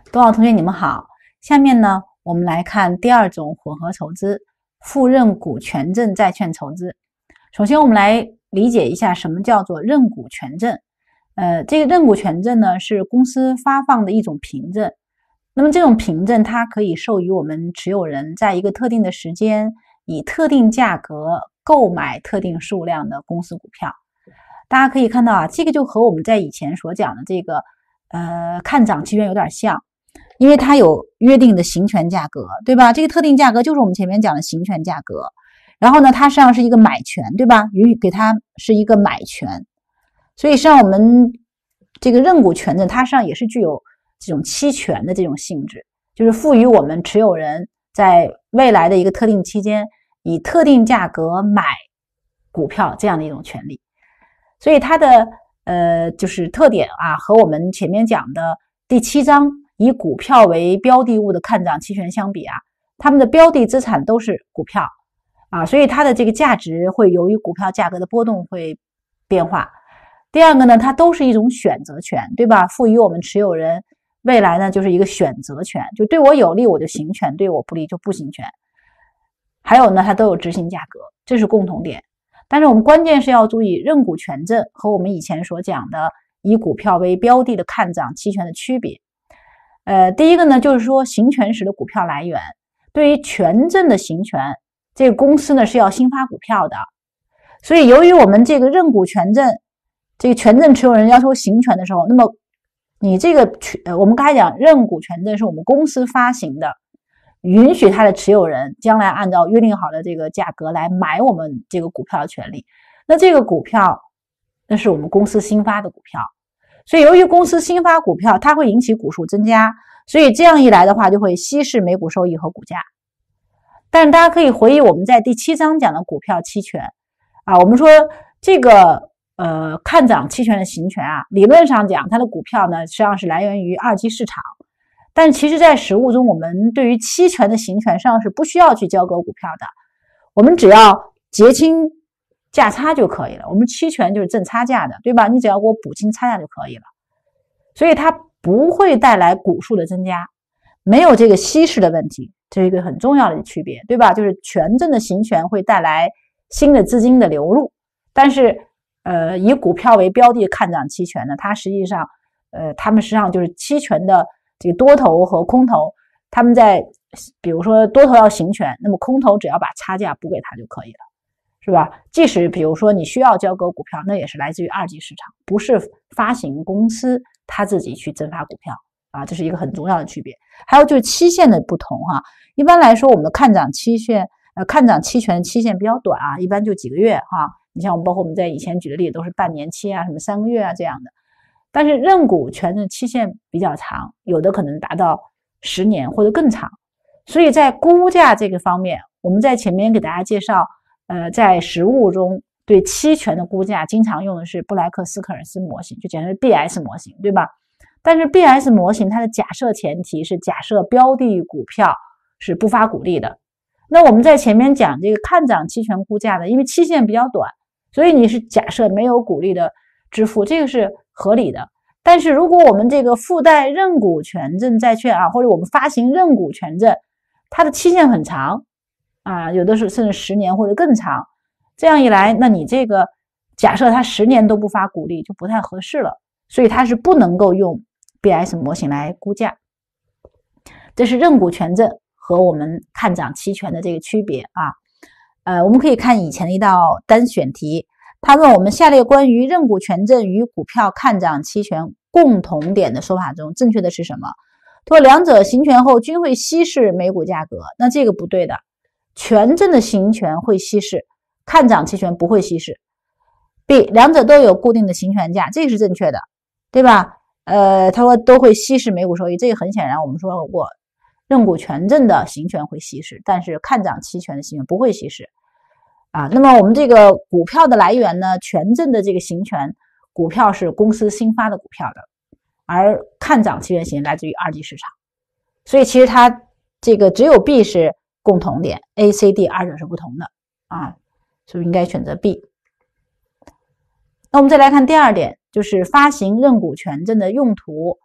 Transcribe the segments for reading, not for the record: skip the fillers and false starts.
多少同学你们好，下面呢我们来看第二种混合筹资，负认股权证债券筹资。首先我们来理解一下什么叫做认股权证。这个认股权证呢是公司发放的一种凭证，那么这种凭证它可以授予我们持有人在一个特定的时间以特定价格购买特定数量的公司股票。大家可以看到啊，这个就和我们在以前所讲的这个看涨期权有点像，因为它有约定的行权价格，对吧？这个特定价格就是我们前面讲的行权价格，然后呢它实际上是一个买权，对吧？允许给它是一个买权，所以实际上我们这个认股权证它实际上也是具有这种期权的这种性质，就是赋予我们持有人在未来的一个特定期间以特定价格买股票这样的一种权利。所以它的就是特点啊，和我们前面讲的第7章以股票为标的物的看涨期权相比啊，它们的标的资产都是股票啊，所以它的这个价值会由于股票价格的波动会变化。第二个呢，它都是一种选择权，对吧？赋予我们持有人未来呢就是一个选择权，就对我有利我就行权，对我不利就不行权。还有呢，它都有执行价格，这是共同点。但是我们关键是要注意认股权证和我们以前所讲的以股票为标的的看涨期权的区别。第一个呢，就是说行权时的股票来源，对于权证的行权，这个公司呢是要新发股票的。所以由于我们这个认股权证，这个权证持有人要求行权的时候，那么你这个我们刚才讲认股权证是我们公司发行的，允许他的持有人将来按照约定好的这个价格来买我们这个股票的权利。那这个股票那是我们公司新发的股票，所以由于公司新发股票它会引起股数增加，所以这样一来的话就会稀释每股收益和股价。但是大家可以回忆我们在第7章讲的股票期权啊，我们说这个看涨期权的行权啊，理论上讲它的股票呢实际上是来源于二级市场，但其实在实务中我们对于期权的行权上是不需要去交割股票的，我们只要结清价差就可以了，我们期权就是挣差价的，对吧？你只要给我补清差价就可以了，所以它不会带来股数的增加，没有这个稀释的问题，这是一个很重要的区别，对吧？就是权证的行权会带来新的资金的流入，但是以股票为标的看涨期权呢，它实际上它们实际上就是期权的这个多头和空头，他们在比如说多头要行权，那么空头只要把差价补给他就可以了，是吧？即使比如说你需要交割股票，那也是来自于二级市场，不是发行公司他自己去增发股票啊，这是一个很重要的区别。还有就是期限的不同哈，一般来说我们的看涨期权期限比较短啊，一般就几个月哈。你像包括我们在以前举的例子都是半年期啊，什么3个月啊这样的。但是认股权的期限比较长，有的可能达到10年或者更长。所以在估价这个方面，我们在前面给大家介绍在实务中对期权的估价经常用的是布莱克斯科尔斯模型，就简称 BS 模型，对吧？但是 BS 模型它的假设前提是假设标的股票是不发股利的。那我们在前面讲这个看涨期权估价的，因为期限比较短，所以你是假设没有股利的支付，这个是合理的。但是如果我们这个附带认股权证债券啊，或者我们发行认股权证，它的期限很长啊，有的是甚至10年或者更长，这样一来，那你这个假设它10年都不发股利就不太合适了，所以它是不能够用 BS 模型来估价。这是认股权证和我们看涨期权的这个区别啊。我们可以看以前的一道单选题，他问我们下列关于认股权证与股票看涨期权共同点的说法中正确的是什么？说两者行权后均会稀释每股价格，那这个不对的，权证的行权会稀释，看涨期权不会稀释。B 两者都有固定的行权价，这个是正确的，对吧？他说都会稀释每股收益，这个很显然我们说过认股权证的行权会稀释，但是看涨期权的行权不会稀释啊。那么我们这个股票的来源呢，权证的这个行权，股票是公司新发的股票的，而看涨期权行来自于二级市场，所以其实它这个只有 B 是共同点 ，A、C、D 二者是不同的啊，所以应该选择 B。那我们再来看第二点，就是发行认股权证的用途。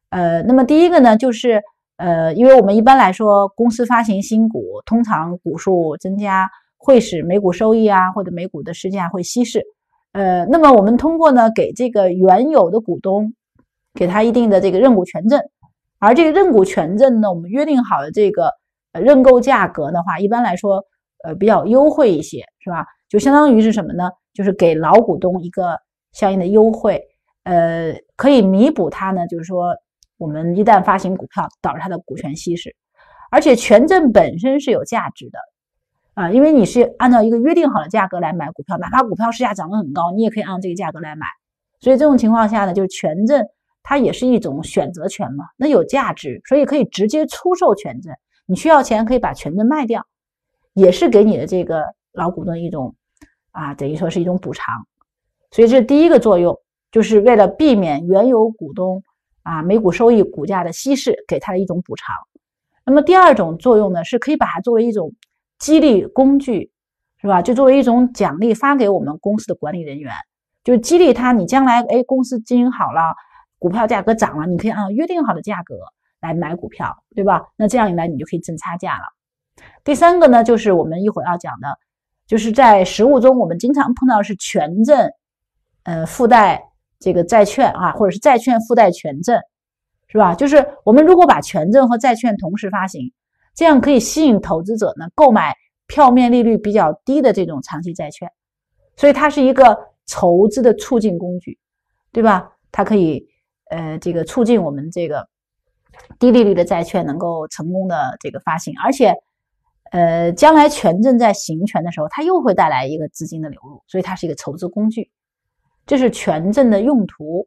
那么第一个呢，就是因为我们一般来说公司发行新股，通常股数增加会使每股收益啊或者每股的市价会稀释。那么我们通过呢给这个原有的股东给他一定的这个认股权证，而这个认股权证呢，我们约定好的这个认购价格的话，一般来说比较优惠一些，是吧？就相当于是什么呢？就是给老股东一个相应的优惠，可以弥补他呢，就是说我们一旦发行股票导致他的股权稀释，而且权证本身是有价值的啊，因为你是按照一个约定好的价格来买股票，哪怕股票市价涨得很高，你也可以按这个价格来买。所以这种情况下呢，就是权证它也是一种选择权嘛，那有价值，所以可以直接出售权证。你需要钱可以把权证卖掉，也是给你的这个老股东一种等于说是一种补偿。所以这是第一个作用，就是为了避免原有股东每股收益股价的稀释，给他的一种补偿。那么第二种作用呢，是可以把它作为一种激励工具，是吧？就作为一种奖励发给我们公司的管理人员，就是激励他，你将来公司经营好了，股票价格涨了，你可以按约定好的价格来买股票，对吧？那这样一来你就可以挣差价了。第三个呢，就是我们一会儿要讲的，就是在实务中我们经常碰到的是权证附带这个债券或者是债券附带权证，是吧？就是我们如果把权证和债券同时发行，这样可以吸引投资者呢购买票面利率比较低的这种长期债券，所以它是一个筹资的促进工具，对吧？它可以这个促进我们这个低利率的债券能够成功的这个发行，而且将来权证在行权的时候，它又会带来一个资金的流入，所以它是一个筹资工具。这是权证的用途。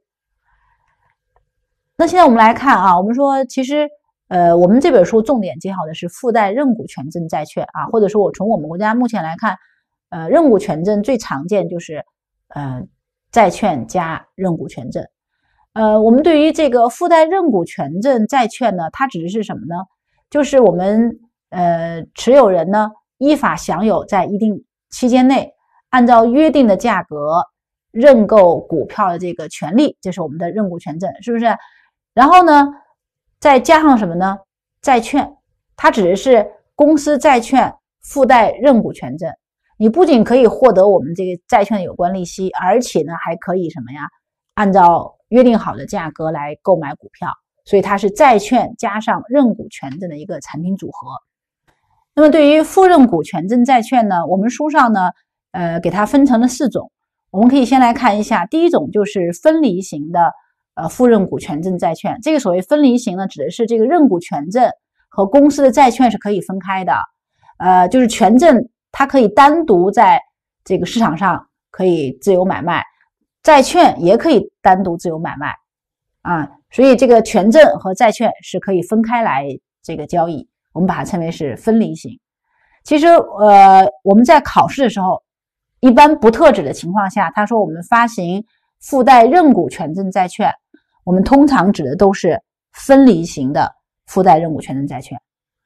那现在我们来看我们说其实我们这本书重点介绍的是附带认股权证债券或者说我从我们国家目前来看，认股权证最常见就是债券加认股权证。我们对于这个附带认股权证债券呢，它指的是什么呢？就是我们持有人呢依法享有在一定期间内按照约定的价格认购股票的这个权利，这是我们的认股权证，是不是？然后呢再加上什么呢？债券，它指的是公司债券附带认股权证，你不仅可以获得我们这个债券的有关利息，而且呢还可以什么呀？按照约定好的价格来购买股票，所以它是债券加上认股权证的一个产品组合。那么对于附认股权证债券呢，我们书上呢给它分成了4种，我们可以先来看一下。第一种就是分离型的附认股权证债券。这个所谓分离型呢，指的是这个认股权证和公司的债券是可以分开的，就是权证它可以单独在这个市场上可以自由买卖，债券也可以单独自由买卖所以这个权证和债券是可以分开来这个交易，我们把它称为是分离型。其实我们在考试的时候一般不特指的情况下，他说我们发行附带认股权证债券，我们通常指的都是分离型的附带认股权证债券。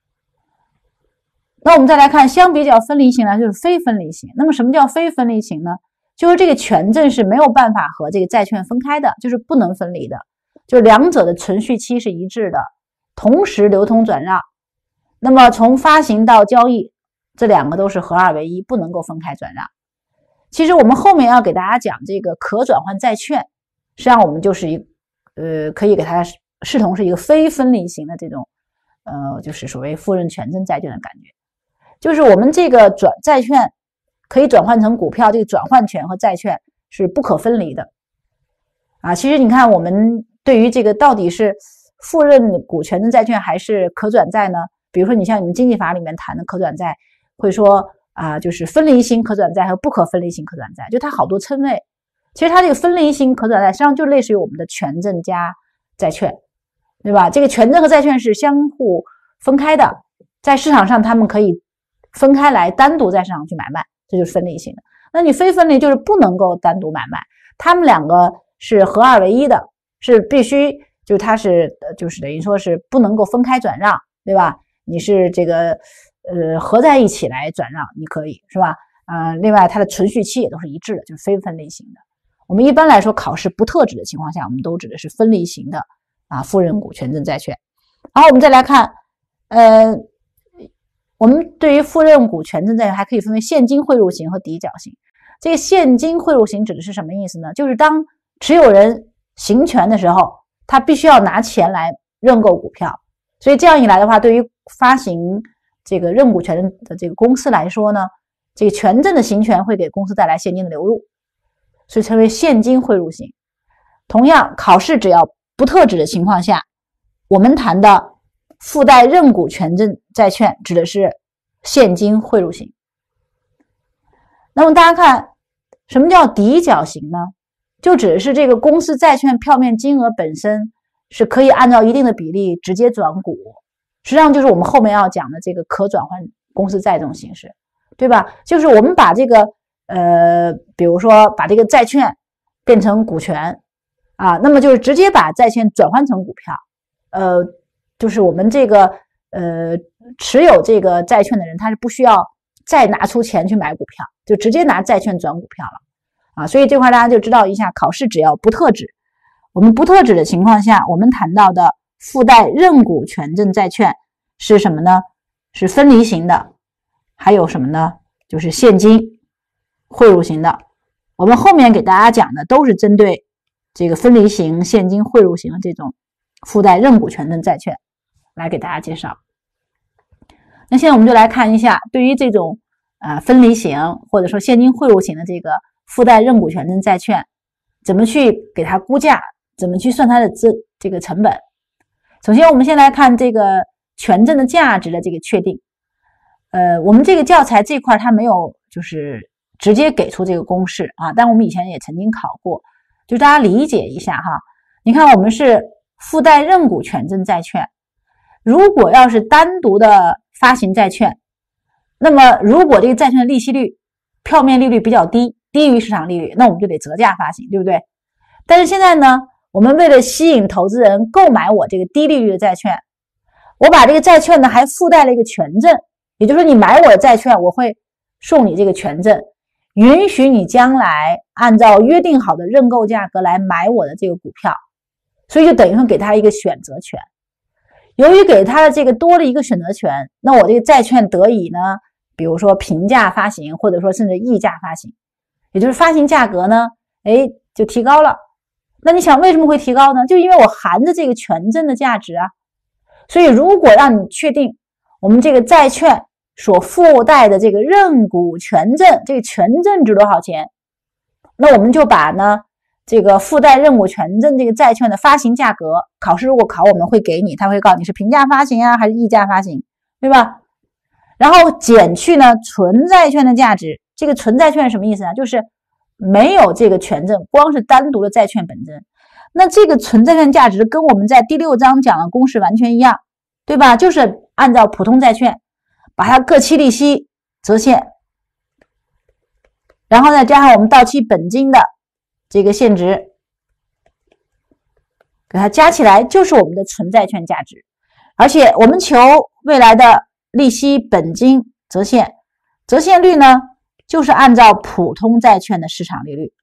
那我们再来看，相比较分离型呢，就是非分离型。那么什么叫非分离型呢？就是这个权证是没有办法和这个债券分开的，就是不能分离的，就两者的存续期是一致的，同时流通转让。那么从发行到交易，这两个都是合二为一，不能够分开转让。其实我们后面要给大家讲这个可转换债券，实际上我们就是可以给它视同是一个非分离型的这种就是所谓附认权证债券的感觉，就是我们这个债券可以转换成股票，这个转换权和债券是不可分离的其实你看我们对于这个到底是附认股权证债券还是可转债呢？比如说你像你们经济法里面谈的可转债，会说就是分离型可转债和不可分离型可转债，就它好多称谓。其实它这个分离型可转债实际上就类似于我们的权证加债券，对吧？这个权证和债券是相互分开的，在市场上他们可以分开来单独在市场去买卖，这就是分离型的。那你非分离就是不能够单独买卖，他们两个是合二为一的，是必须就它是就是等于说是不能够分开转让，对吧？你是这个合在一起来转让，你可以是吧？另外它的存续期也都是一致的，就是非分离型的。我们一般来说考试不特指的情况下，我们都指的是分离型的赴认股权证债券。然后我们再来看，我们对于赴认股权证债券还可以分为现金汇入型和抵缴型。这个现金汇入型指的是什么意思呢？就是当持有人行权的时候，他必须要拿钱来认购股票，所以这样一来的话，对于发行这个认股权证的这个公司来说呢，这个权证的行权会给公司带来现金的流入，所以称为现金汇入型。同样，考试只要不特指的情况下，我们谈的附带认股权证债券指的是现金汇入型。那么大家看，什么叫抵缴型呢？就指的是这个公司债券票面金额本身是可以按照一定的比例直接转股，实际上就是我们后面要讲的这个可转换公司债这种形式，对吧？就是我们把这个比如说把这个债券变成股权那么就是直接把债券转换成股票，就是我们这个持有这个债券的人，他是不需要再拿出钱去买股票，就直接拿债券转股票了所以这块大家就知道一下，考试只要不特指，我们不特指的情况下，我们谈到的附带认股权证债券是什么呢？是分离型的，还有什么呢？就是现金汇入型的。我们后面给大家讲的都是针对这个分离型、现金汇入型的这种附带认股权证债券来给大家介绍。那现在我们就来看一下，对于这种分离型或者说现金汇入型的这个附带认股权证债券，怎么去给它估价，怎么去算它的这个成本。首先我们先来看这个权证的价值的这个确定。我们这个教材这块它没有就是直接给出这个公式但我们以前也曾经考过，就大家理解一下哈。你看我们是附带认股权证债券，如果要是单独的发行债券，那么如果这个债券的利息率票面利率比较低，低于市场利率，那我们就得折价发行，对不对？但是现在呢，我们为了吸引投资人购买我这个低利率的债券，我把这个债券呢还附带了一个权证，也就是说你买我的债券，我会送你这个权证，允许你将来按照约定好的认购价格来买我的这个股票，所以就等于说给他一个选择权。由于给他的这个多了一个选择权，那我这个债券得以呢，比如说平价发行，或者说甚至溢价发行，也就是发行价格呢，就提高了。那你想为什么会提高呢？就因为我含着这个权证的价值所以如果让你确定我们这个债券所附带的这个认股权证，这个权证值多少钱，那我们就把呢这个附带认股权证这个债券的发行价格，考试如果考我们会给你，他会告诉你是平价发行还是溢价发行，对吧？然后减去呢纯债券的价值。这个纯债券是什么意思呢？就是没有这个权证，光是单独的债券本身。那这个纯债券价值跟我们在第6章讲的公式完全一样，对吧？就是按照普通债券把它各期利息折现，然后再加上我们到期本金的这个现值，给它加起来就是我们的纯债券价值。而且我们求未来的利息本金折现，折现率呢就是按照普通债券的市场利率，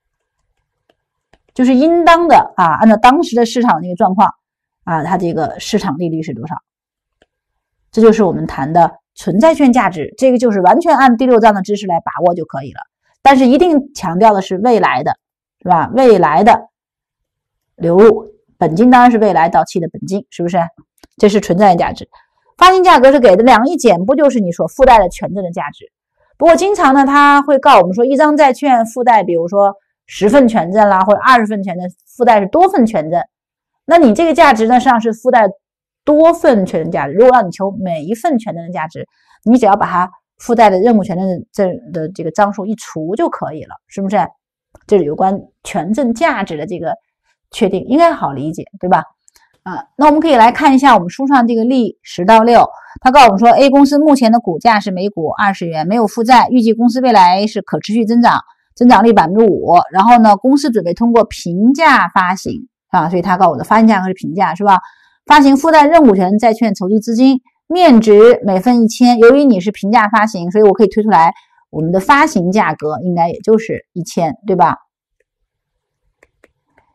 就是应当的按照当时的市场那个状况它这个市场利率是多少。这就是我们谈的纯债券价值，这个就是完全按第6章的知识来把握就可以了。但是一定强调的是未来的，是吧？未来的流入本金当然是未来到期的本金，是不是？这是纯债券价值。发行价格是给的2一减，不就是你所附带的权证的价值？不过经常呢，他会告诉我们说，一张债券附带，比如说10份权证啦，或者20份权证，附带是多份权证。那你这个价值呢，实际上是附带多份权证价值。如果让你求每一份权证的价值，你只要把它附带的认股权证的这个张数一除就可以了，是不是？这是有关权证价值的这个确定，应该好理解，对吧？那我们可以来看一下我们书上这个例10到6，他告诉我们说 A 公司目前的股价是每股20元，没有负债，预计公司未来是可持续增长，增长率 5%， 然后呢，公司准备通过平价发行所以他告诉我的发行价格是平价，是吧？发行附带认股权债券筹集资金，面值每份1000，由于你是平价发行，所以我可以推出来我们的发行价格应该也就是1000，对吧？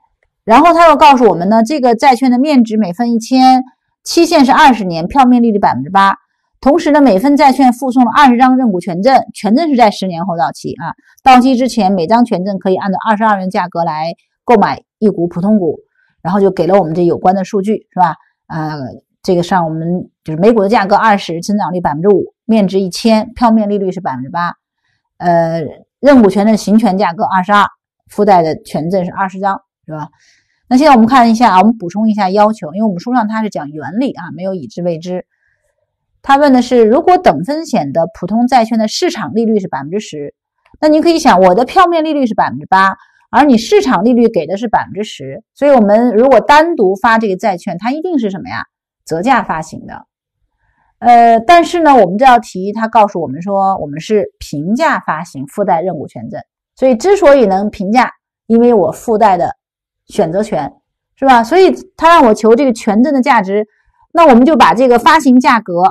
然后他又告诉我们呢，这个债券的面值每分1000，期限是20年，票面利率8%。同时呢，每份债券附送了20张认股权证，权证是在10年后到期啊。到期之前，每张权证可以按照22元价格来购买1股普通股，然后就给了我们这有关的数据，是吧？这个上我们就是每股的价格20%，增长率5%，面值1000，票面利率是8%。认股权证行权价格22，附带的权证是20张，是吧？那现在我们看一下，我们补充一下要求，因为我们书上它是讲原理啊，没有已知未知。他问的是，如果等风险的普通债券的市场利率是10%，那你可以想，我的票面利率是8%，而你市场利率给的是10%，所以我们如果单独发这个债券，它一定是什么呀？折价发行的。但是呢，我们这道题它告诉我们说，我们是平价发行，附带认股权证。所以之所以能平价，因为我附带的选择权，是吧？所以他让我求这个权证的价值，那我们就把这个发行价格，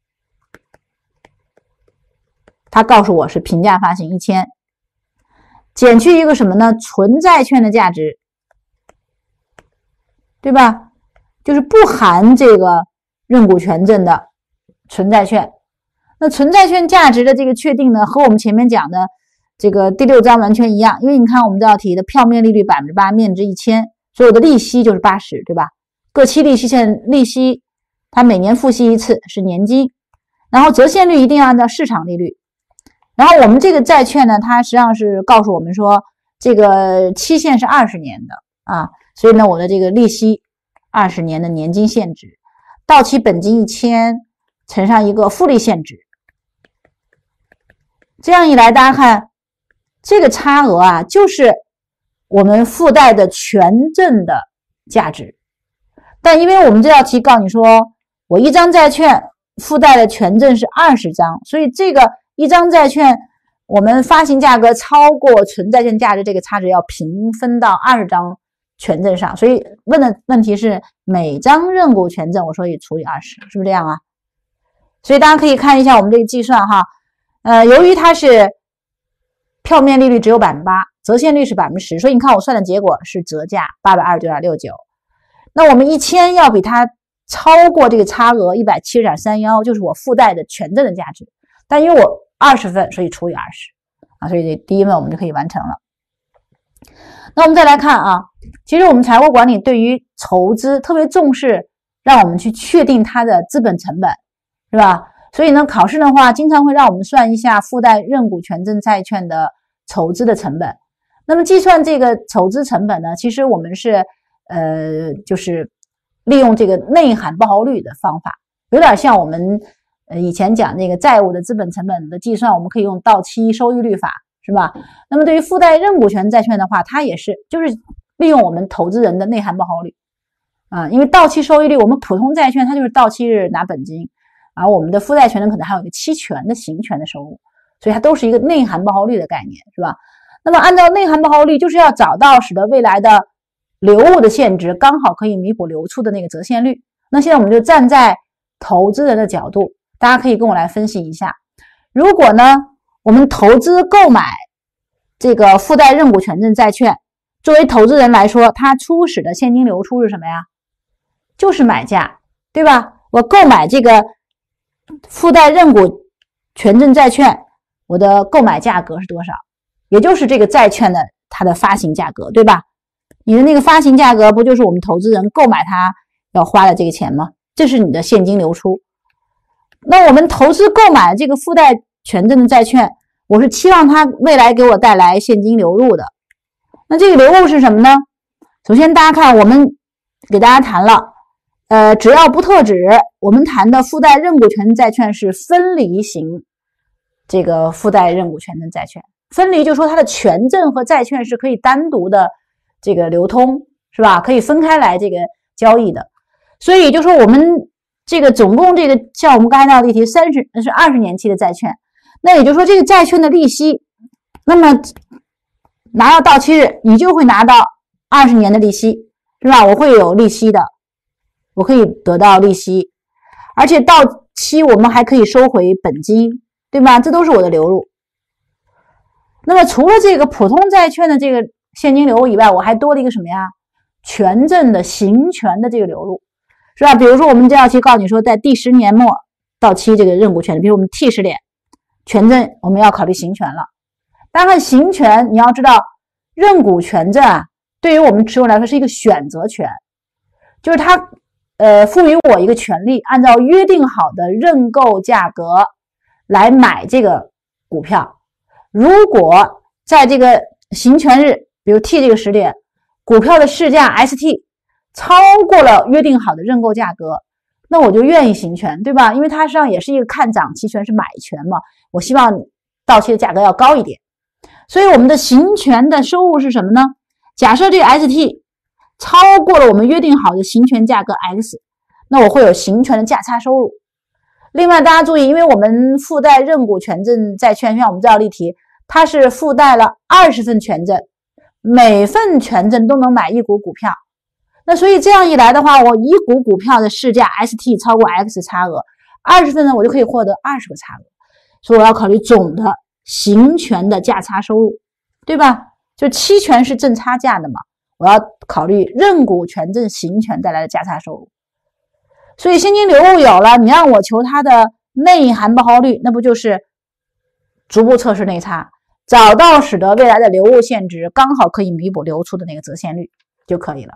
他告诉我是平价发行1000，减去一个什么呢？纯债券的价值，对吧？就是不含这个认股权证的纯债券。那纯债券价值的这个确定呢，和我们前面讲的这个第6章完全一样，因为你看我们这道题的票面利率8%，面值1000，所以我的利息就是80，对吧？各期利息线利息，它每年付息一次是年金，然后折现率一定要按照市场利率。然后我们这个债券呢，它实际上是告诉我们说，这个期限是20年的啊，所以呢，我的这个利息20年的年金现值，到期本金1000乘上一个复利现值，这样一来，大家看这个差额啊，就是我们附带的权证的价值。但因为我们这道题告诉你说，我一张债券附带的权证是20张，所以这个一张债券我们发行价格超过纯债券价值，这个差值要平分到20张权证上。所以问的问题是每张认股权证，我说也除以20，是不是这样啊？所以大家可以看一下我们这个计算哈，由于它是票面利率只有8%，折现率是10%，所以你看我算的结果是折价829.69。那我们1000要比它超过这个差额170.31，就是我附带的权证的价值。但因为我20份，所以除以20啊，所以这第一问我们就可以完成了。那我们再来看啊，其实我们财务管理对于筹资特别重视，让我们去确定它的资本成本，是吧？所以呢，考试的话经常会让我们算一下附带认股权证债券的筹资的成本。那么计算这个筹资成本呢，其实我们是就是利用这个内含报酬率的方法，有点像我们以前讲那个债务的资本成本的计算，我们可以用到期收益率法，是吧？那么对于附带认股权债券的话，它也是就是利用我们投资人的内含报酬率啊，因为到期收益率，我们普通债券它就是到期日拿本金，而我们的附带权呢可能还有一个期权的行权的收入，所以它都是一个内含报酬率的概念，是吧？那么按照内含报酬率，就是要找到使得未来的流入的现值刚好可以弥补流出的那个折现率。那现在我们就站在投资人的角度，大家可以跟我来分析一下，如果呢我们投资购买这个附带认股权证债券，作为投资人来说，它初始的现金流出是什么呀？就是买价，对吧？我购买这个附带认股权证债券，我的购买价格是多少？也就是这个债券的它的发行价格，对吧？你的那个发行价格不就是我们投资人购买它要花的这个钱吗？这是你的现金流出。那我们投资购买这个附带权证的债券，我是期望它未来给我带来现金流入的。那这个流入是什么呢？首先大家看，我们给大家谈了只要不特指，我们谈的附带认股权证债券是分离型这个附带认股权证债券。分离就是说它的权证和债券是可以单独的这个流通，是吧？可以分开来这个交易的。所以就说我们这个总共这个像我们刚才那道题是20年期的债券，那也就是说这个债券的利息，那么拿到期日你就会拿到20年的利息，是吧？我会有利息的，我可以得到利息，而且到期我们还可以收回本金，对吧？这都是我的流入。那么除了这个普通债券的这个现金流以外，我还多了一个什么呀？ 权证的行权的这个流入，是吧？比如说我们这道题告诉你说，在第10年末到期这个认股权，比如我们 T10点权证，我们要考虑行权了。当然行权，你要知道认股权证啊，对于我们持有人来说是一个选择权，就是它赋予我一个权利，按照约定好的认购价格来买这个股票。如果在这个行权日，比如 T 这个时点，股票的市价 ST 超过了约定好的认购价格，那我就愿意行权，对吧？因为它实际上也是一个看涨期权，是买权嘛，我希望到期的价格要高一点。所以我们的行权的收入是什么呢？假设这个 ST 超过了我们约定好的行权价格 X， 那我会有行权的价差收入。另外大家注意，因为我们附带认股权证债券，像我们这道例题，它是附带了20份权证，每份权证都能买1股股票。那所以这样一来的话，我1股股票的市价 ST 超过 X 差额，20份呢我就可以获得20个差额。所以我要考虑总的行权的价差收入，对吧？就期权是挣差价的嘛，我要考虑认股权证行权带来的价差收入。所以现金流入有了，你让我求它的内含报酬率，那不就是逐步测试内差，找到使得未来的流入现值刚好可以弥补流出的那个折现率就可以了。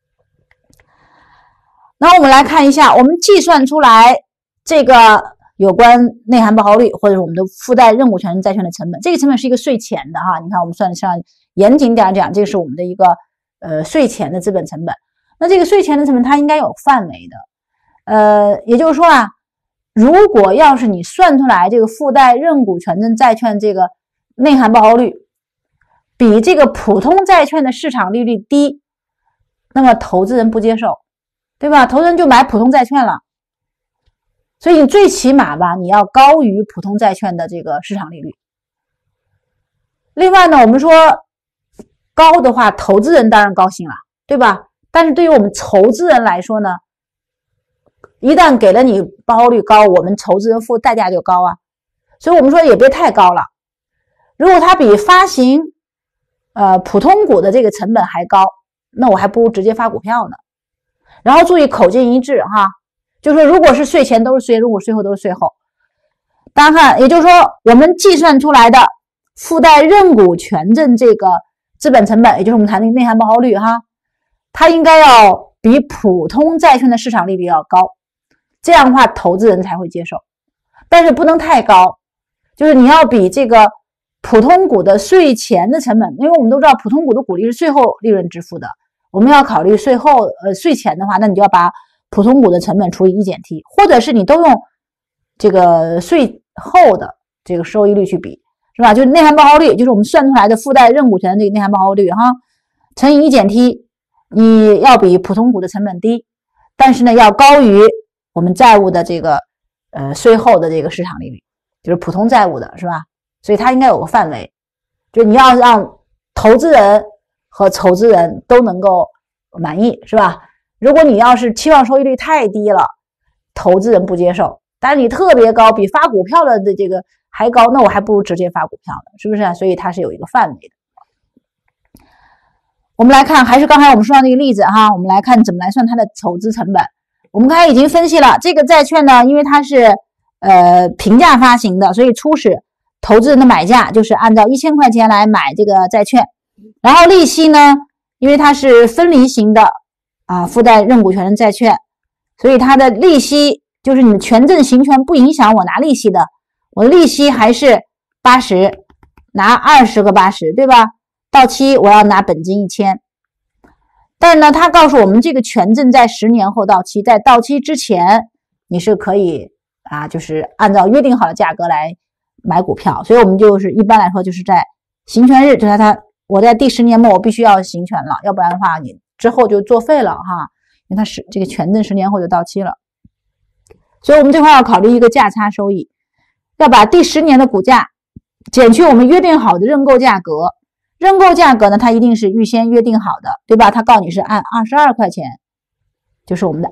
那我们来看一下，我们计算出来这个有关内含报酬率或者是我们的附带认股权债券的成本，这个成本是一个税前的哈，你看我们算上严谨点讲，这个是我们的一个税前的资本成本。那这个税前的成本它应该有范围的，也就是说啊，如果要是你算出来这个附带认股权证债券这个内含报酬率比这个普通债券的市场利率低，那么投资人不接受，对吧？投资人就买普通债券了。所以你最起码吧，你要高于普通债券的这个市场利率。另外呢，我们说高的话，投资人当然高兴了，对吧？但是对于我们投资人来说呢，一旦给了你报酬率高，我们投资人付代价就高啊。所以我们说也别太高了。如果它比发行普通股的这个成本还高，那我还不如直接发股票呢。然后注意口径一致哈，就是说如果是税前都是税，如果税后都是税后。大家看，也就是说我们计算出来的附带认股权证这个资本成本，也就是我们谈的内含报酬率哈，它应该要比普通债券的市场利率要高，这样的话投资人才会接受。但是不能太高，就是你要比这个普通股的税前的成本，因为我们都知道普通股的股利是税后利润支付的，我们要考虑税后税前的话，那你就要把普通股的成本除以1减 T， 或者是你都用这个税后的这个收益率去比，是吧？就是内含报酬率，就是我们算出来的附带认股权的这个内含报酬率哈，乘以1减 T， 你要比普通股的成本低，但是呢要高于我们债务的这个税后的这个市场利率，就是普通债务的，是吧？所以它应该有个范围，就你要让投资人和筹资人都能够满意，是吧？如果你要是期望收益率太低了，投资人不接受，但是你特别高，比发股票的这个还高，那我还不如直接发股票呢，是不是？所以它是有一个范围的。我们来看，还是刚才我们说的那个例子哈，我们来看怎么来算它的筹资成本。我们刚才已经分析了这个债券呢，因为它是平价发行的，所以初始投资人的买价就是按照1000块钱来买这个债券，然后利息呢，因为它是分离型的附带认股权的债券，所以它的利息就是你的权证行权不影响我拿利息的，我的利息还是80，拿20个80，对吧？到期我要拿本金1000。但是呢，他告诉我们这个权证在10年后到期，在到期之前你是可以就是按照约定好的价格来买股票，所以我们就是一般来说就是在行权日，就是我在第10年末我必须要行权了，要不然的话你之后就作废了哈，因为它是这个权证10年后就到期了。所以我们这块要考虑一个价差收益，要把第10年的股价减去我们约定好的认购价格，认购价格呢它一定是预先约定好的，对吧？它告诉你是按22块钱，就是我们的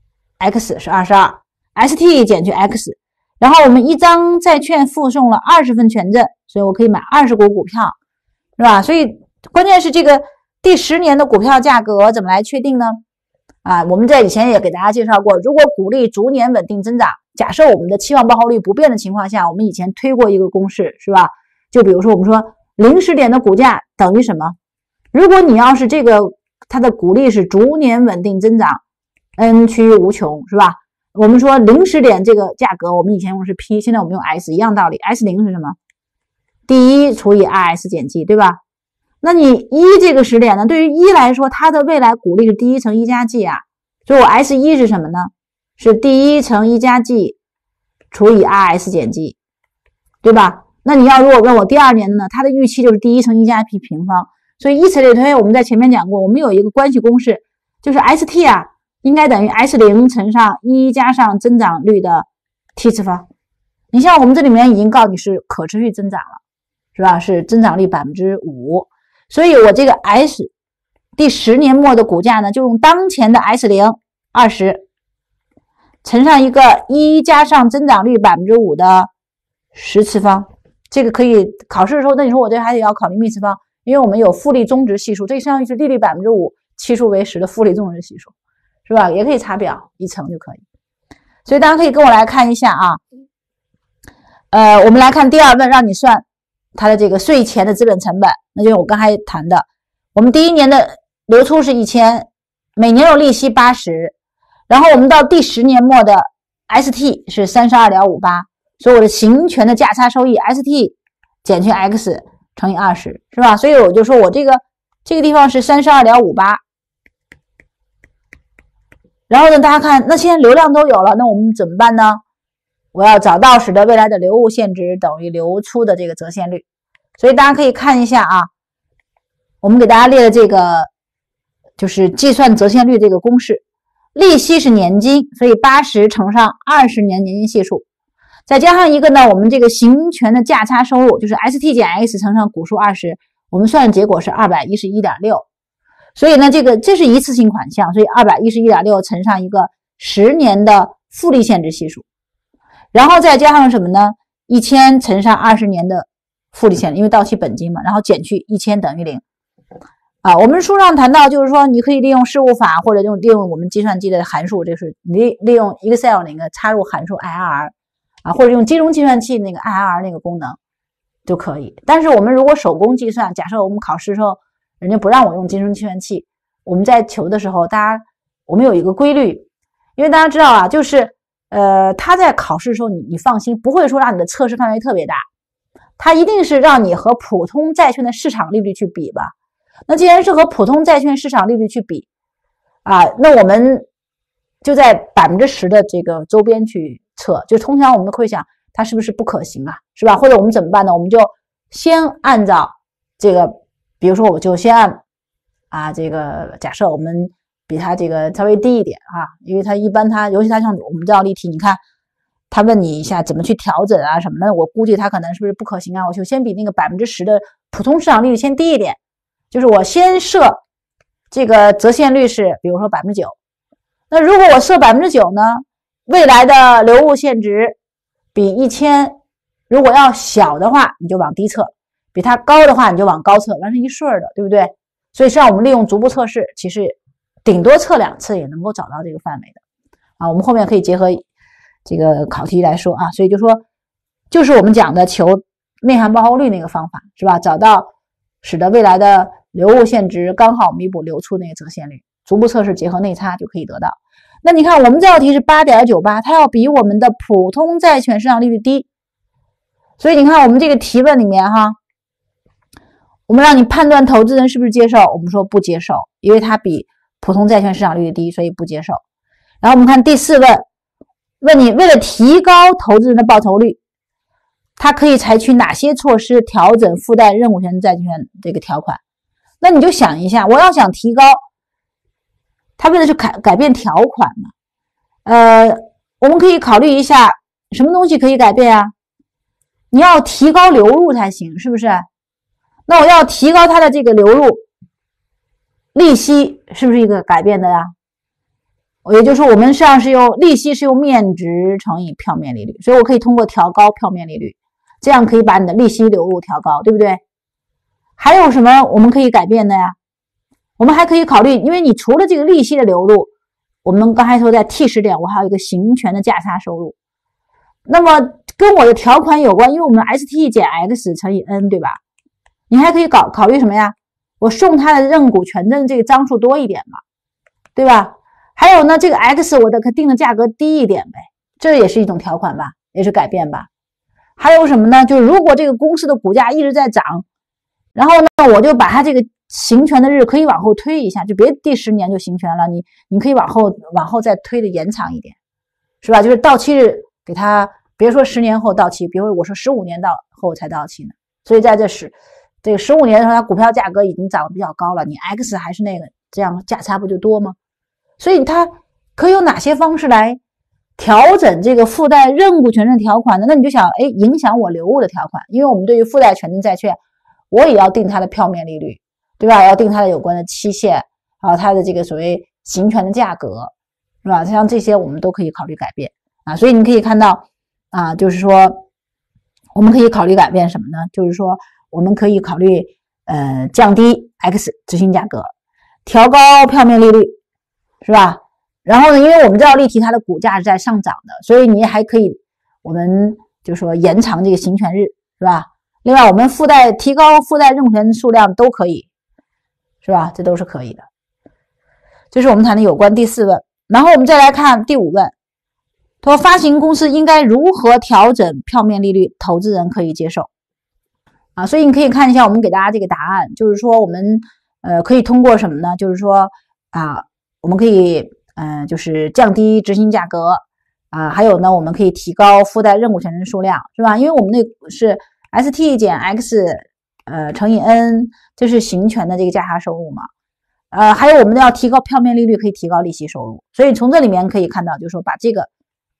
X 是22， ST 减去 X， 然后我们一张债券附送了20份权证，所以我可以买20股股票，是吧？所以关键是这个第10年的股票价格怎么来确定呢？我们在以前也给大家介绍过，如果股利逐年稳定增长，假设我们的期望报酬率不变的情况下，我们以前推过一个公式，是吧？就比如说我们说0时点的股价等于什么？如果你要是这个它的股利是逐年稳定增长 n 趋于无穷，是吧？我们说0时点这个价格，我们以前用的是 P， 现在我们用 S， 一样道理。S0 是什么？第一除以 RS 减 G， 对吧？那你1这个时点呢，对于1来说，它的未来股利是第1乘1加 G 啊，所以我 S1 是什么呢？是第1乘1加 G 除以 RS 减 G， 对吧？那你要如果问我第2年的呢，它的预期就是第1乘1加 P 平方，所以以此类推，我们在前面讲过，我们有一个关系公式，就是 ST 应该等于 S0 乘上1加上增长率的 T 次方。你像我们这里面已经告诉你是可持续增长了，是吧？是增长率 5%， 所以我这个 S 第10年末的股价呢，就用当前的 S0 20乘上一个1加上增长率 5% 的10次方。这个可以考试的时候，那你说我这还得要考虑幂次方，因为我们有复利终值系数，这相当于是利率 5%期数为10的复利终值系数，是吧？也可以查表一乘就可以。所以大家可以跟我来看一下我们来看第2问，让你算它的这个税前的资本成本，那就是我刚才谈的，我们第1年的流出是1000，每年有利息80，然后我们到第10年末的 ST 是 32.58， 所以我的行权的价差收益 ST 减去 X 乘以20，是吧？所以我就说我这个地方是 32.58， 然后呢，大家看，那现在流量都有了，那我们怎么办呢？我要找到使得未来的流入现值等于流出的这个折现率。所以大家可以看一下我们给大家列的这个就是计算折现率这个公式，利息是年金，所以80乘上20年年金系数，再加上一个呢，我们这个行权的价差收入就是 ST 减 X 乘上股数20，我们算的结果是 211.6， 所以呢这是一次性款项，所以 211.6 乘上一个10年的复利现值系数，然后再加上什么呢？1000乘上20年的复利现值，因为到期本金嘛，然后减去1000等于0。我们书上谈到，就是说你可以利用事务法或者利用我们计算机的函数，就是利用 Excel 那个插入函数 IRR 或者用金融计算器那个 IRR 那个功能就可以。但是我们如果手工计算，假设我们考试的时候人家不让我用金融计算器，我们在求的时候，我们有一个规律，因为大家知道就是他在考试的时候你放心，不会说让你的测试范围特别大，他一定是让你和普通债券的市场利率去比吧。那既然是和普通债券市场利率去比那我们就在 10% 的这个周边去测，就通常我们会想它是不是不可行是吧？或者我们怎么办呢？我们就先按照这个，比如说我就先按这个假设我们比它这个稍微低一点因为它一般尤其它像我们这道例题，你看他问你一下怎么去调整什么的，我估计它可能是不是不可行我就先比那个 10% 的普通市场利率先低一点，就是我先设这个折现率是比如说 9%， 那如果我设 9% 呢，未来的流入现值比1000如果要小的话你就往低测，比它高的话你就往高测，完成一顺的，对不对？所以实际上我们利用逐步测试，其实顶多测2次也能够找到这个范围的我们后面可以结合这个考题来说所以就说就是我们讲的求内涵报酬率那个方法，是吧？找到使得未来的流入现值刚好弥补流出那个折现率，逐步测试结合内差就可以得到。那你看我们这道题是 8.98， 它要比我们的普通债券市场利率低，所以你看我们这个提问里面我们让你判断投资人是不是接受，我们说不接受，因为它比普通债券市场利率低，所以不接受。然后我们看第4问，问你为了提高投资人的报酬率，它可以采取哪些措施调整附带认股权债券这个条款？那你就想一下，我要想提高，它为了是改变条款嘛？我们可以考虑一下什么东西可以改变你要提高流入才行，是不是？那我要提高它的这个流入，利息是不是一个改变的也就是说我们实际上是用利息是用面值乘以票面利率，所以我可以通过调高票面利率，这样可以把你的利息流入调高，对不对？还有什么我们可以改变的我们还可以考虑，因为你除了这个利息的流入，我们刚才说在 T 时点我还有一个行权的价差收入，那么跟我的条款有关，因为我们 ST 减 X 乘以 N 对吧？你还可以考虑什么呀？我送他的认股权证这个张数多一点嘛，对吧？还有呢，这个 X 我的定的价格低一点呗，这也是一种条款吧，也是改变吧。还有什么呢？就是如果这个公司的股价一直在涨，然后呢，我就把它这个行权的日可以往后推一下，就别第10年就行权了，你可以往后再推的延长一点，是吧？就是到期日给他，别说10年后到期，比如我说15年后才到期呢。所以在这个15年的时候，它股票价格已经涨得比较高了，你 X 还是那个，这样价差不就多吗？所以它可以有哪些方式来调整这个附带认股权证条款呢？那你就想，影响我流入的条款，因为我们对于附带权证债券，我也要定它的票面利率，对吧？要定它的有关的期限，还有它的这个所谓行权的价格，是吧？像这些我们都可以考虑改变啊。所以你可以看到啊，就是说我们可以考虑改变什么呢？就是说我们可以考虑降低 X 执行价格，调高票面利率，是吧？然后呢，因为我们知道利提它的股价是在上涨的，所以你还可以，我们就说延长这个行权日，是吧？另外，我们提高附带认股权数量都可以，是吧？这都是可以的。这是我们谈的有关第4问。然后我们再来看第5问，他说发行公司应该如何调整票面利率，投资人可以接受啊？所以你可以看一下我们给大家这个答案，就是说我们可以通过什么呢？就是说啊，我们可以就是降低执行价格啊，还有呢，我们可以提高附带认股权证数量，是吧？因为我们那是 ST 减 X 乘以 N， 这是行权的这个价差收入嘛。还有我们要提高票面利率，可以提高利息收入。所以从这里面可以看到，就是说把这个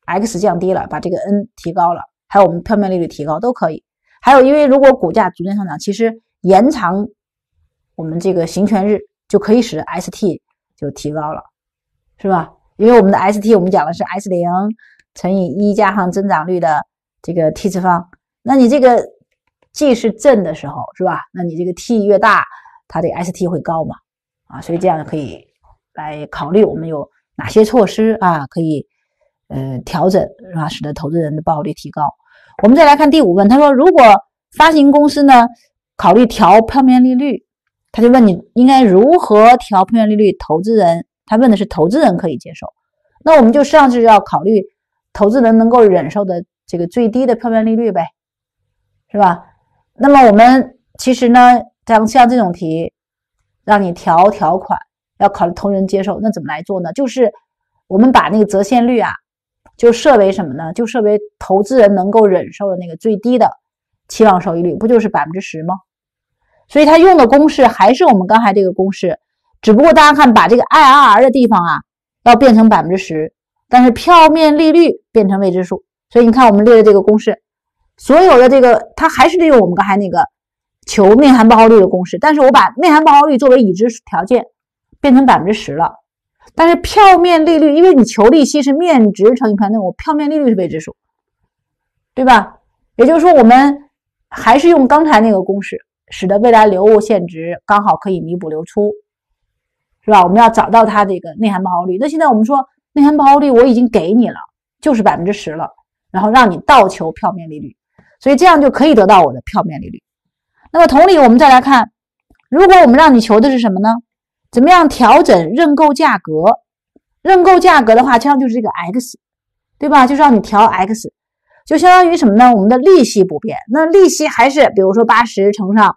X 降低了，把这个 N 提高了，还有我们票面利率提高都可以。还有因为如果股价逐渐上涨，其实延长我们这个行权日就可以使 ST 就提高了，是吧？因为我们的 ST 我们讲的是 S0 乘以1加上增长率的这个 T 次方，那你这个既是正的时候，是吧？那你这个 T 越大，它的 ST 会高嘛？啊，所以这样可以来考虑我们有哪些措施啊，可以调整，是吧？使得投资人的报率提高。我们再来看第5问，他说如果发行公司呢考虑调票面利率，他就问你应该如何调票面利率，投资人他问的是投资人可以接受，那我们就实际上是要考虑投资人能够忍受的这个最低的票面利率呗，是吧？那么我们其实呢像这种题让你调条款，要考虑投资人接受，那怎么来做呢？就是我们把那个折现率啊就设为什么呢？就设为投资人能够忍受的那个最低的期望收益率，不就是 10% 吗？所以它用的公式还是我们刚才这个公式，只不过大家看把这个 IRR 的地方啊要变成 10%， 但是票面利率变成未知数。所以你看我们列的这个公式，所有的这个它还是利用我们刚才那个求内涵报酬率的公式，但是我把内涵报酬率作为已知条件变成 10% 了。但是票面利率，因为你求利息是面值乘以票面，我票面利率是未知数，对吧？也就是说我们还是用刚才那个公式，使得未来流入现值刚好可以弥补流出，是吧？我们要找到它这个内涵报酬率。那现在我们说内涵报酬率我已经给你了，就是 10% 了，然后让你倒求票面利率，所以这样就可以得到我的票面利率。那么同理，我们再来看，如果我们让你求的是什么呢？怎么样调整认购价格？认购价格的话，相当就是这个 X， 对吧？就是让你调 X， 就相当于什么呢？我们的利息不变，那利息还是比如说80乘上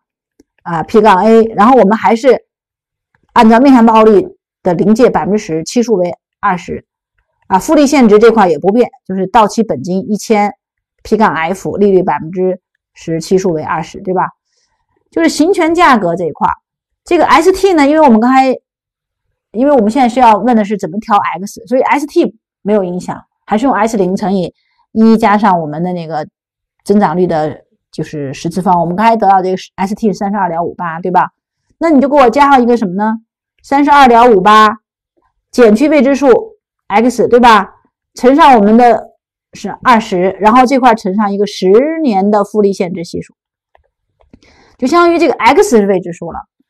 P-A， 然后我们还是按照内涵报酬率的临界 10%， 期数为20复利现值这块也不变，就是到期本金1000 P-F， 利率 10%， 期数为20，对吧？就是行权价格这一块，这个 ST 呢，因为我们现在是要问的是怎么调 X， 所以 ST 没有影响，还是用 S0 乘以1加上我们的那个增长率的就是10次方，我们刚才得到这个 ST 是 32.58， 对吧？那你就给我加上一个什么呢？ 32.58 减去未知数 X， 对吧？乘上我们的是20，然后这块乘上一个10年的复利现值系数，就相当于这个 X 是未知数了。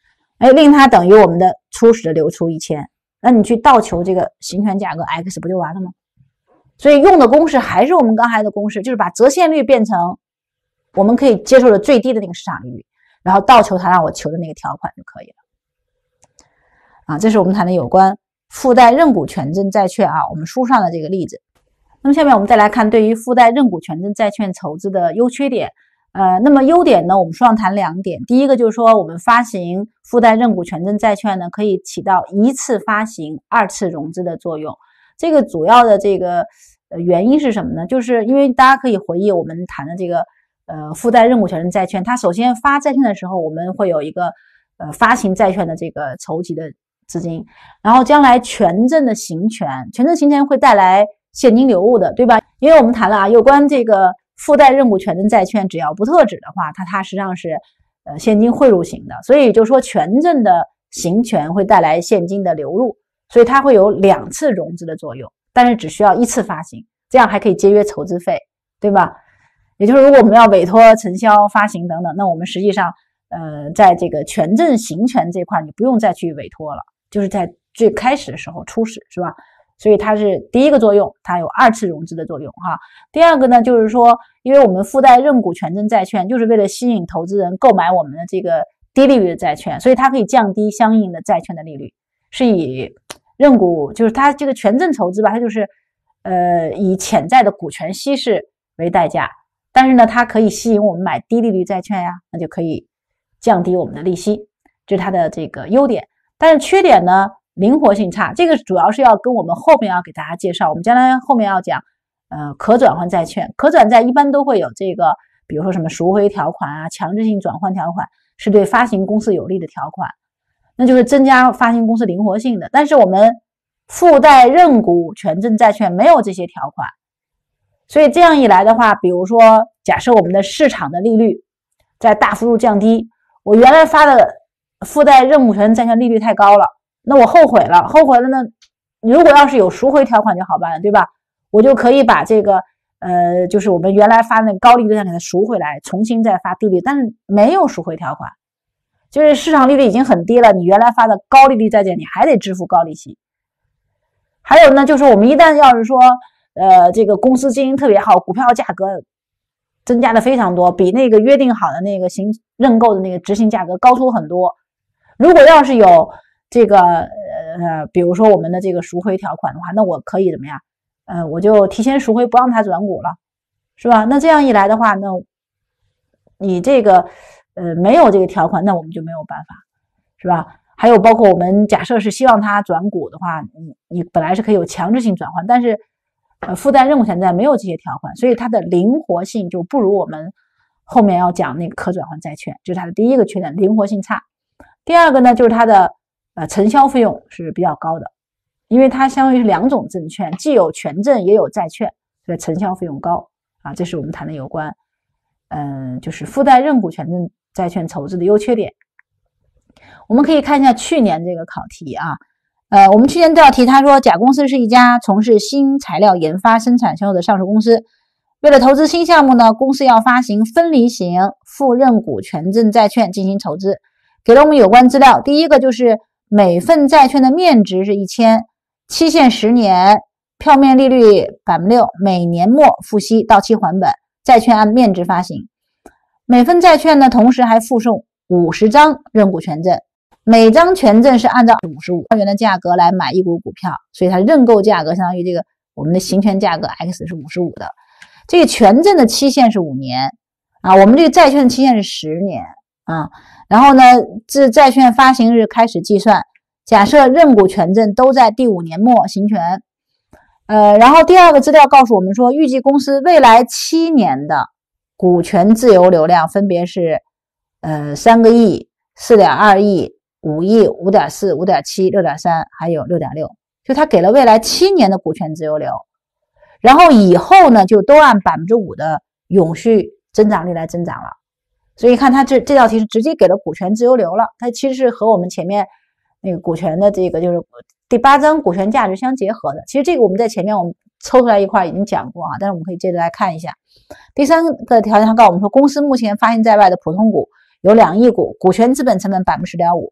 令它等于我们的初始的流出1000，那你去倒求这个行权价格 x 不就完了吗？所以用的公式还是我们刚才的公式，就是把折现率变成我们可以接受的最低的那个市场利率，然后倒求它让我求的那个条款就可以了。这是我们谈的有关附带认股权证债券我们书上的这个例子。那么下面我们再来看对于附带认股权证债券筹资的优缺点。那么优点呢，我们书上谈2点。第一个就是说，我们发行附带认股权证债券呢，可以起到一次发行、2次融资的作用。这个主要的这个原因是什么呢？就是因为大家可以回忆我们谈的这个附带认股权证债券，它首先发债券的时候，我们会有一个发行债券的这个筹集的资金，然后将来权证的行权会带来现金流入的，对吧？因为我们谈了有关这个附带认股权证债券，只要不特指的话，它实际上是现金汇入型的，所以就说权证的行权会带来现金的流入，所以它会有2次融资的作用，但是只需要1次发行，这样还可以节约筹资费，对吧？也就是如果我们要委托承销发行等等，那我们实际上在这个权证行权这块你不用再去委托了，就是在最开始的时候初始，是吧？所以它是第一个作用，它有2次融资的作用第二个呢，就是说因为我们附带认股权证债券就是为了吸引投资人购买我们的这个低利率的债券，所以它可以降低相应的债券的利率，是以认股就是它这个权证筹资吧，它就是以潜在的股权稀释为代价，但是呢它可以吸引我们买低利率债券呀，那就可以降低我们的利息，这是它的这个优点。但是缺点呢，灵活性差，这个主要是要跟我们后面要给大家介绍，我们将来后面要讲可转换债券，可转债一般都会有这个比如说什么赎回条款强制性转换条款，是对发行公司有利的条款，那就是增加发行公司灵活性的。但是我们附带认股权证债券没有这些条款，所以这样一来的话，比如说假设我们的市场的利率在大幅度降低，我原来发的附带认股权证债券利率太高了，那我后悔了呢，如果要是有赎回条款就好办了，对吧？我就可以把这个就是我们原来发那个高利率债券给它赎回来，重新再发低利率，但是没有赎回条款，就是市场利率已经很低了，你原来发的高利率债券你还得支付高利息。还有呢，就是我们一旦要是说这个公司经营特别好，股票价格增加的非常多，比那个约定好的那个认购的那个执行价格高出很多，如果要是有这个比如说我们的这个赎回条款的话，那我可以怎么样？我就提前赎回，不让它转股了，是吧？那这样一来的话，那你这个没有这个条款，那我们就没有办法，是吧？还有包括我们假设是希望它转股的话，你本来是可以有强制性转换，但是附带认股权债没有这些条款，所以它的灵活性就不如我们后面要讲那个可转换债券，就是它的第一个缺点，灵活性差。第二个呢，就是它的承销费用是比较高的，因为它相当于是2种证券，既有权证也有债券，所以承销费用高这是我们谈的有关就是附带认股权证债券筹资的优缺点。我们可以看一下去年这个考题我们去年这道题他说甲公司是一家从事新材料研发、生产、销售的上市公司，为了投资新项目呢，公司要发行分离型附认股权证债券进行筹资，给了我们有关资料。第一个就是每份债券的面值是1000，期限10年，票面利率 6%， 每年末付息，到期还本，债券按面值发行。每份债券呢，同时还附送50张认股权证，每张权证是按照55元的价格来买1股股票，所以它认购价格相当于这个我们的行权价格 X 是55的。这个权证的期限是5年我们这个债券的期限是10年然后呢，自债券发行日开始计算，假设认股权证都在第5年末行权。然后第二个资料告诉我们说，预计公司未来7年的股权自由流量分别是3个亿、4.2亿、5亿、5.4、5.7、6.3还有6.6，就他给了未来7年的股权自由流，然后以后呢就都按 5% 的永续增长率来增长了。所以看他这道题是直接给了股权自由流了，它其实是和我们前面那个股权的这个就是第8章股权价值相结合的。其实这个我们在前面我们抽出来一块已经讲过但是我们可以接着来看一下。第3个条件他告诉我们说，公司目前发行在外的普通股有2亿股，股权资本成本 10.5%，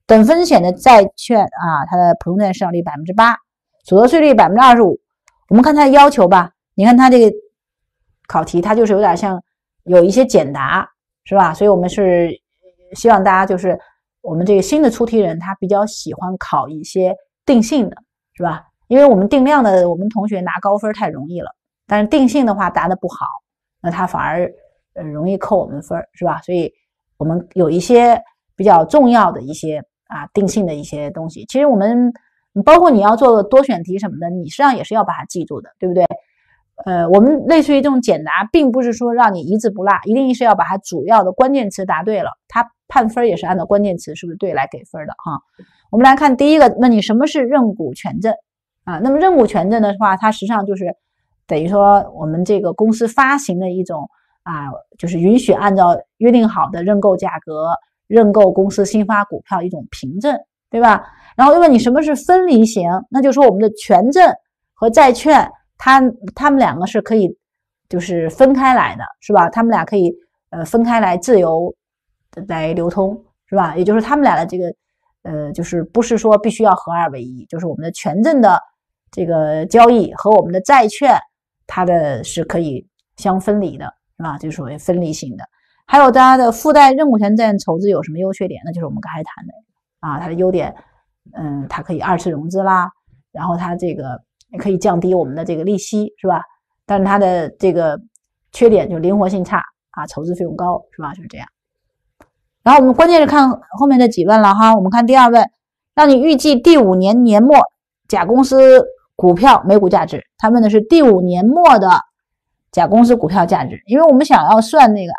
等风险的债券啊，它的普通债券市场率 8%， 所得税率 25%。我们看它的要求吧，你看它这个考题，它就是有点像有一些简答，是吧？所以我们是希望大家就是我们这个新的出题人，他比较喜欢考一些定性的，是吧？因为我们定量的，我们同学拿高分太容易了，但是定性的话答的不好，那他反而容易扣我们分，是吧？所以我们有一些比较重要的一些定性的一些东西，其实我们包括你要做多选题什么的，你实际上也是要把它记住的，对不对？我们类似于这种简答，并不是说让你一字不落，一定是要把它主要的关键词答对了，它判分也是按照关键词是不是对来给分的哈。我们来看第一个，问你什么是认股权证啊？那么认股权证的话，它实际上就是等于说我们这个公司发行的一种就是允许按照约定好的认购价格认购公司新发股票一种凭证，对吧？然后又问你什么是分离型，那就是说我们的权证和债券，它们两个是可以就是分开来的，是吧？它们俩可以分开来自由来流通，是吧？也就是他们俩的这个就是不是说必须要合二为一，就是我们的权证的这个交易和我们的债券，它的是可以相分离的，是吧？就属于分离型的。还有大家的附带认股权债筹资有什么优缺点？那就是我们刚才谈的它的优点，它可以二次融资啦，然后它这个也可以降低我们的这个利息，是吧？但是它的这个缺点就灵活性差筹资费用高，是吧？就是这样。然后我们关键是看后面的几问了哈。我们看第二问，让你预计第5年年末甲公司股票每股价值。他问的是第5年末的甲公司股票价值，因为我们想要算那个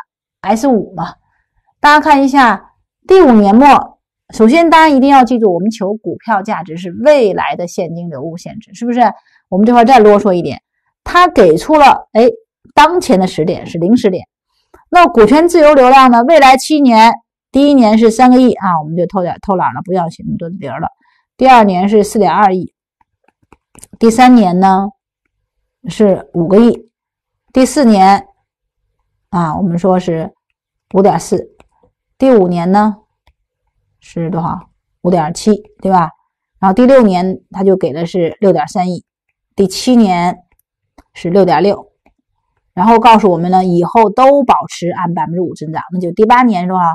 S5 嘛。大家看一下第5年末，首先大家一定要记住，我们求股票价值是未来的现金流入现值，是不是？我们这块再啰嗦一点，它给出了当前的时点是0时点，那股权自由流量呢？未来7年，第1年是3个亿我们就偷懒了，不要写那么多零了。第2年是4.2亿，第3年呢是5个亿，第4年我们说是5.4，第5年呢是多少 5.7， 对吧？然后第6年他就给的是 6.3亿，第7年是 6.6， 然后告诉我们呢以后都保持按 5% 增长，那就第8年是多少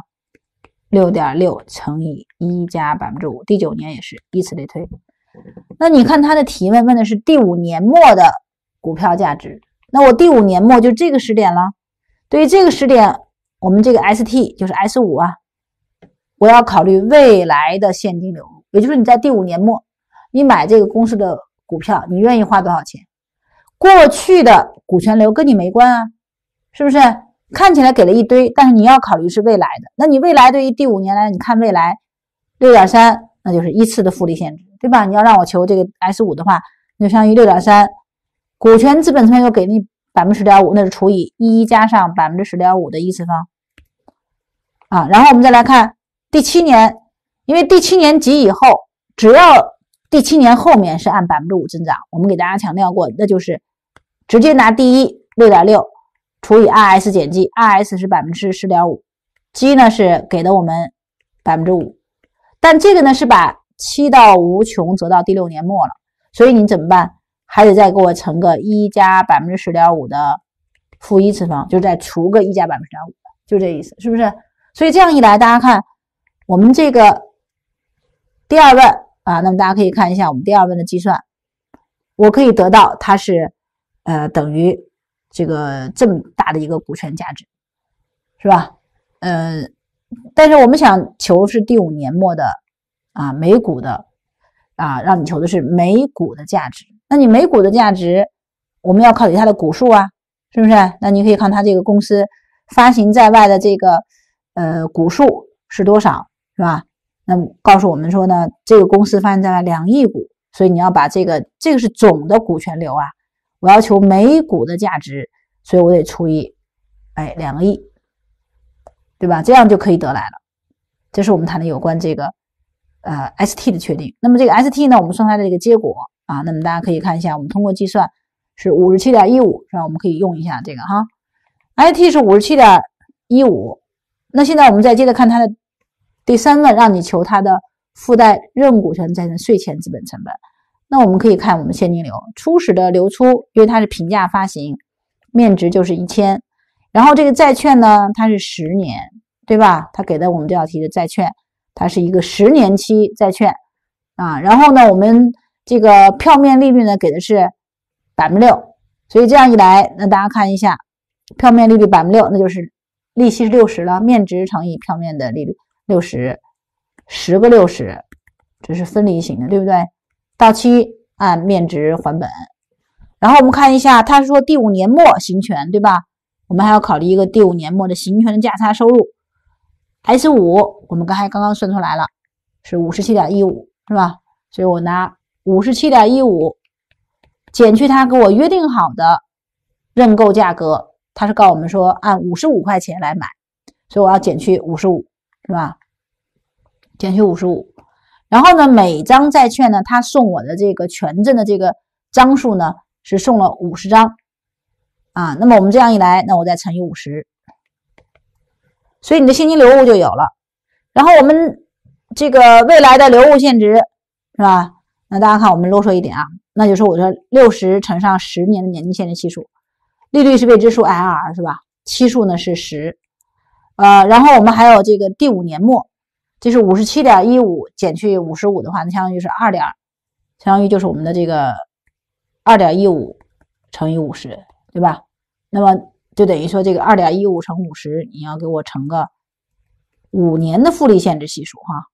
6.6 乘以1加 5%， 第9年也是，以此类推。那你看他的提问问的是第5年末的股票价值，那我第5年末就这个时点了。对于这个时点，我们这个 ST 就是 S5 我要考虑未来的现金流入，也就是你在第5年末你买这个公司的股票，你愿意花多少钱？过去的股权流跟你没关是不是？看起来给了一堆，但是你要考虑是未来的。那你未来对于第5年来，你看未来 6.3， 那就是依次的复利现值，对吧？你要让我求这个 S5 的话，那就相当于 6.3， 股权资本成本又给你 10.5%， 那是除以1加上 10.5% 的依次方然后我们再来看第7年，因为第7年及以后，只要第7年后面是按 5% 增长，我们给大家强调过，那就是直接拿第一 6.6 除以 RS 减 G，RS 是 10.5%， G 呢是给的我们 5%， 但这个呢是把7到无穷折到第6年末了，所以你怎么办？还得再给我乘个1加 10.5% 的负一次方，就是再除个1加 10.5%， 就这意思，是不是？所以这样一来，大家看我们这个第二问那么大家可以看一下我们第二问的计算，我可以得到它是等于这个这么大的一个股权价值，是吧？但是我们想求是第5年末的每股的让你求的是每股的价值。那你每股的价值，我们要考虑它的股数是不是？那你可以看它这个公司发行在外的这个股数是多少，是吧？那么告诉我们说呢，这个公司发行在外2亿股，所以你要把这个是总的股权流我要求每股的价值，所以我得除以2个亿，对吧？这样就可以得来了。这是我们谈的有关这个ST 的确定。那么这个 ST 呢，我们算它的这个结果那么大家可以看一下，我们通过计算是 57.15， 是吧？我们可以用一下这个ST 是 57.15。那现在我们再接着看它的第3问，让你求它的附带认股权债券税前资本成本。那我们可以看我们现金流，初始的流出，因为它是平价发行，面值就是1000，然后这个债券呢，它是10年，对吧？它给的我们这道题的债券，它是一个10年期债券啊。然后呢，我们这个票面利率呢给的是6%，所以这样一来，那大家看一下，票面利率6%，那就是利息是60了，面值乘以票面的利率60，10个60，这是分离型的，对不对？到期按面值还本。然后我们看一下，他说第5年末行权，对吧？我们还要考虑一个第5年末的行权的价差收入 S5， 我们刚刚算出来了，是 57.15， 是吧？所以我拿 57.15 减去他给我约定好的认购价格，他是告诉我们说按55块钱来买，所以我要减去55，是吧？减去55。然后呢，每张债券呢，他送我的这个权证的这个张数呢，是送了50张啊。那么我们这样一来，那我再乘以50，所以你的现金流务就有了。然后我们这个未来的流务现值是吧？那大家看，我们啰嗦一点啊，那就是我说60乘上10年的年金现值系数，利率是未知数 IRR 是吧？期数呢是10，然后我们还有这个第5年末。这是 57.15 减去55的话，那相当于是相当于就是我们的这个 2.15 乘以50，对吧？那么就等于说这个 2.15 乘50，你要给我乘个5年的复利现值系数哈。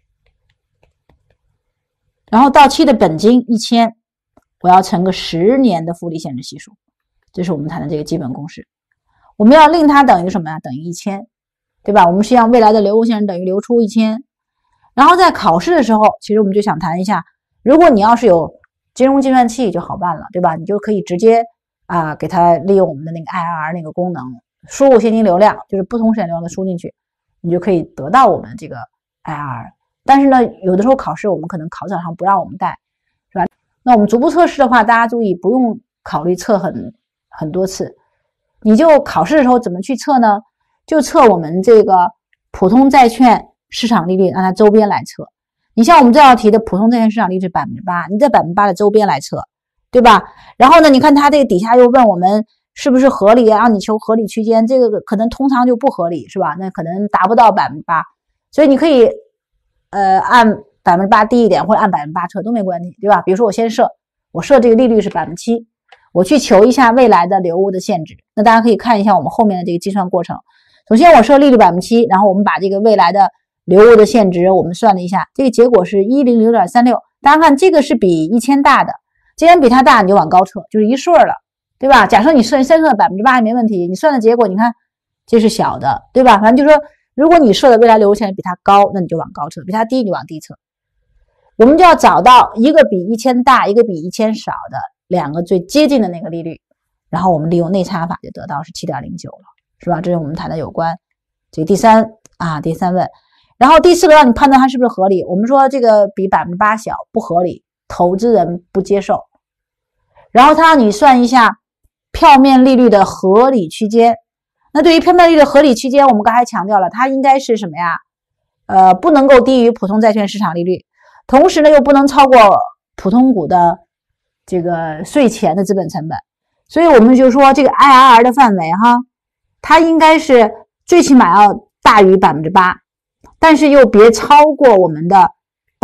然后到期的本金1000，我要乘个10年的复利现值系数，这是我们谈的这个基本公式。我们要令它等于什么呀？等于1000。对吧？我们实际上未来的流务现值等于流出1000，然后在考试的时候，其实我们就想谈一下，如果你要是有金融计算器就好办了，对吧？你就可以直接给它利用我们的那个 IRR 那个功能，输入现金流量，就是不同现金流量的输进去，你就可以得到我们这个 IRR。但是呢，有的时候考试我们可能考场上不让我们带，是吧？那我们逐步测试的话，大家注意不用考虑测很多次，你就考试的时候怎么去测呢？就测我们这个普通债券市场利率，按它周边来测。你像我们这道题的普通债券市场利率是 8%， 你在 8% 的周边来测，对吧？然后呢，你看它这个底下又问我们是不是合理啊，让你求合理区间，这个可能通常就不合理，是吧？那可能达不到 8%， 所以你可以按 8% 低一点，或者按 8% 测都没关系，对吧？比如说我设这个利率是 7%， 我去求一下未来的流务的现值，那大家可以看一下我们后面的这个计算过程。首先我设利率 7%， 然后我们把这个未来的流务的现值我们算了一下，这个结果是 100.36， 大家看这个是比1000大的，既然比它大，你就往高测，就是一顺了，对吧？假设你先设 8% 也没问题，你算的结果你看这是小的，对吧？反正就是说如果你设的未来流务现值比它高，那你就往高测，比它低你就往低测。我们就要找到一个比1000大，一个比1000少的两个最接近的那个利率，然后我们利用内差法就得到是 7.09 了，是吧？这是我们谈的有关这个第三问。然后第4个让你判断它是不是合理，我们说这个比 8% 小不合理，投资人不接受。然后它让你算一下票面利率的合理区间，那对于票面利率的合理区间，我们刚才强调了，它应该是什么呀？不能够低于普通债券市场利率，同时呢又不能超过普通股的这个税前的资本成本。所以我们就说这个 IRR 的范围哈，它应该是最起码要大于 8%， 但是又别超过我们的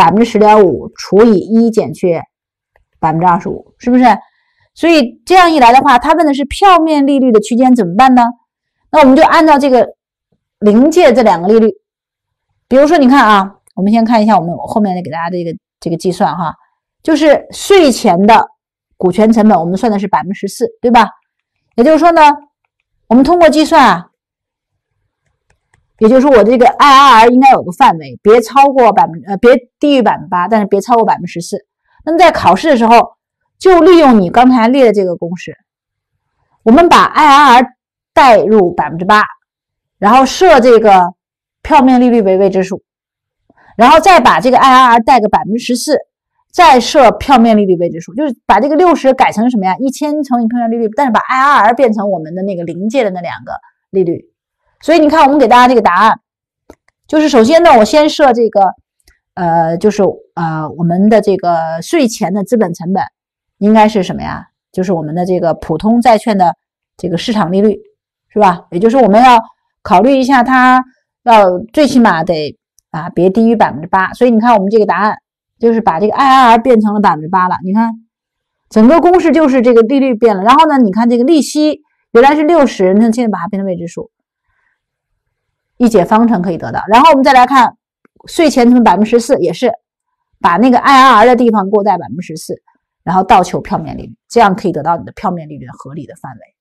10.5% 除以1减去 25%， 是不是？所以这样一来的话，他问的是票面利率的区间怎么办呢？那我们就按照这个临界这两个利率，比如说你看啊，我们先看一下我们后面给大家的这个计算哈，就是税前的股权成本我们算的是 14%， 对吧？也就是说呢，我们通过计算啊，也就是说我这个 IRR 应该有个范围，别超过别低于 8%， 但是别超过 14%。那么在考试的时候，就利用你刚才列的这个公式，我们把 IRR 带入 8%， 然后设这个票面利率为未知数，然后再把这个 IRR 带个 14%， 再设票面利率未知数，就是把这个60改成什么呀？1000乘以票面利率，但是把 IRR 变成我们的那个临界的那两个利率。所以你看我们给大家这个答案，就是首先呢，我先设这个就是我们的这个税前的资本成本应该是什么呀？就是我们的这个普通债券的这个市场利率，是吧？也就是我们要考虑一下，它要最起码得别低于 8%。所以你看我们这个答案就是把这个 IRR 变成了 8% 了。你看整个公式就是这个利率变了，然后呢，你看这个利息原来是60，那现在把它变成未知数，一解方程可以得到。然后我们再来看税前成本 14%， 也是把那个 IRR 的地方过贷 14%， 然后倒求票面利率，这样可以得到你的票面利率的合理的范围。